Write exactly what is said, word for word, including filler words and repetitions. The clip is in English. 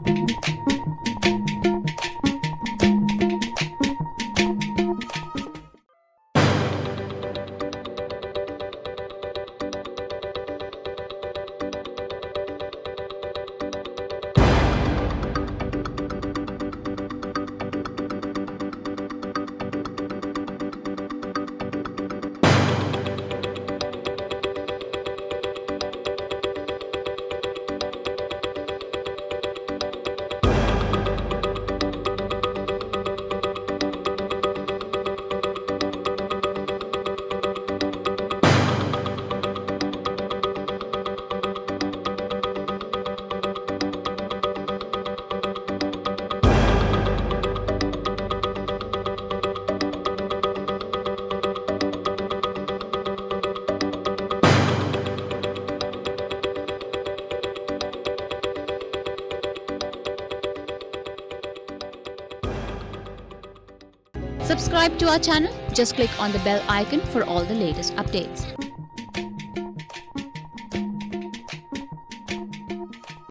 Subscribe to our channel. Just click on the bell icon for all the latest updates.